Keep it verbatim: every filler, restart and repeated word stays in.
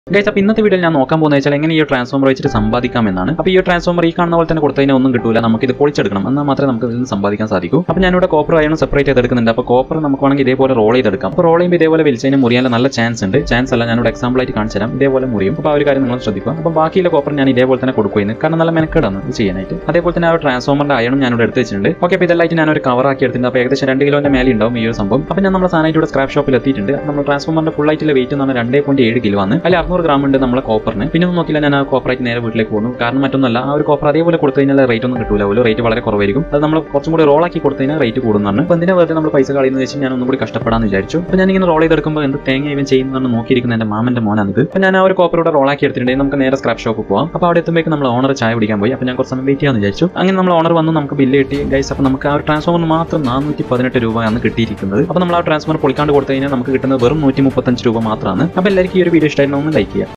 Guys, അപ്പോൾ ഇന്നത്തെ വീഡിയോയിൽ ഞാൻ നോക്കാൻ പോകുന്നത് വെച്ചാൽ എങ്ങനെ ഈ ട്രാൻസ്ഫോമർ വെച്ചിട്ട് സമ്പാദിക്കാമെന്നാണ്. അപ്പോൾ ഈ ട്രാൻസ്ഫോമർ ഈ കാണുന്ന പോലെ തന്നെ കൊടുത്തതിനെ ഒന്നും കിട്ടൂല, നമുക്ക് ഇത് പൊളിച്ചെടുക്കണം, എന്നാൽ മാത്രമേ നമുക്ക് ഇതിൽ നിന്ന് സമ്പാദിക്കാൻ സാധിക്കൂ. അപ്പോൾ ഞാനിവിടെ കോപ്പർ അയൺ സെപ്പറേറ്റ് ചെയ്തെടുക്കുന്നുണ്ട്. അപ്പോൾ കോപ്പർ നമുക്ക് വേണമെങ്കിൽ ഇതേപോലെ റോൾ ചെയ്തെടുക്കാം. അപ്പോൾ റോൾ ചെയ്യുമ്പോൾ ഇതേപോലെ വലിച്ചതിന് മുറിയാൻ നല്ല ചാൻസ് ഉണ്ട്. ചാൻസ് അല്ല, ഞാനിവിടെ എക്സാമ്പിൾ ആയിട്ട് കാണിച്ചു തരാം. ഇതേപോലെ മുറിയും. അപ്പോൾ ആ ഒരു കാര്യം നിങ്ങൾ ശ്രദ്ധിക്കുക. അപ്പോൾ ബാക്കിയുള്ള കോപ്പർ ഞാൻ ഇതേപോലെ തന്നെ കൊടുക്കുന്നു, കാരണം നല്ല മെനക്കേടാണ് ഇത് ചെയ്യാനായിട്ട്. അതേപോലെ തന്നെ ആ ട്രാൻസ്ഫോമറിന്റെ അയണും ഞാനിവിടെ എടുത്ത് വെച്ചിട്ടുണ്ട്. ഓക്കെ, അപ്പോൾ ഇതെല്ലായിട്ട് ഞാൻ ഒരു കവർ ആക്കി എടുത്തിട്ടുണ്ട്. അപ്പോൾ ഏകദേശം രണ്ട് കിലോന്റെ മേലെ ഉണ്ടാവും ഈ ഒരു സംഭവം. അപ്പോൾ ഞാൻ നമ്മുടെ സാധനമായിട്ട് ഇവിടെ സ്ക്രാപ്പ് ഷോപ്പിൽ എത്തിയിട്ടുണ്ട്. നമ്മൾ ട്രാൻസ്ഫോമറിന്റെ ഫുൾ ആയിട്ടുള്ള വെയിറ്റ് എന്ന് പറഞ്ഞാൽ രണ്ട് പോയിന്റ് ഏഴ് കിലോ ആണ്. അതിൽ അറുന്നൂറ് ഗ്രാം ഉണ്ട് നമ്മളെ കോപ്പറിന്. പിന്നെ ഒന്നും നോക്കില്ല, ഞാൻ ആ കോപ്പറായിട്ട് നേരെ വീട്ടിലേക്ക് പോകുന്നു. കാരണം മറ്റൊന്നല്ല, ആ ഒരു കോപ്പർ അതേപോലെ കൊടുത്തു കഴിഞ്ഞാൽ റേറ്റ് ഒന്നും കിട്ടൂല, ഒരു റേറ്റ് വളരെ കുറവായിരിക്കും. അത് നമ്മൾ കുറച്ചും കൂടി റോൾ ആക്കി കൊടുത്തു കഴിഞ്ഞാൽ റേറ്റ് കൂടുന്നതാണ്. അപ്പോൾ എന്തിനാ വെറുതെ നമ്മൾ പൈസ കളയുന്നത് വെച്ചാൽ ഞാൻ ഒന്നും കൂടി കഷ്ടപ്പെടാന്ന് വിചാരിച്ചു. അപ്പോൾ ഞാൻ ഇങ്ങനെ റോൾ ചെയ്തെടുക്കുമ്പോൾ എന്ത് തേങ്ങ ഇവൻ ചെയ്യുന്നതാണ് നോക്കിയിരിക്കുന്ന എൻ്റെ മാമന്റെ മോനാണിത്. അപ്പോൾ ഞാൻ ആ ഒരു കോപ്പറോടെ റോൾ ആക്കി എടുത്തിട്ടുണ്ടെങ്കിൽ നമുക്ക് നേരെ സ്ക്രാപ്പ് ഷോപ്പ് പോകാം. അപ്പോൾ അവിടെ എത്തുമ്പോഴേക്കും നമ്മൾ ഓണർ ചായ പിടിക്കാൻ പോയി. അപ്പോൾ ഞാൻ കുറച്ച് സമയം വെയിറ്റ് ചെയ്യാമെന്ന് വിചാരിച്ചു. അങ്ങനെ നമ്മൾ ഓണർ വന്ന് നമുക്ക് ബില്ല് കിട്ടി. ഗൈസ്, അപ്പോൾ നമുക്ക് ആ ഒരു ട്രാൻസ്ഫോമർ മാത്രം നാനൂറ്റി പതിനെട്ട് രൂപയാണ് കിട്ടിയിരിക്കുന്നത്. അപ്പോൾ നമ്മൾ ആ ട്രാൻസ്ഫോമർ പൊളിക്കാണ്ട് കൊടുത്തു കഴിഞ്ഞാൽ നമുക്ക് കിട്ടുന്നത് വെറും നൂറ്റി മുപ്പത്തഞ്ച് രൂപ മാത്രമാണ്. അപ്പോൾ എല്ലാവർക്കും ഈ ഒരു വീഡിയോ ഇഷ്ടമായിരുന്നു, ഒന്ന് ലൈക്ക് ചെയ്യുക.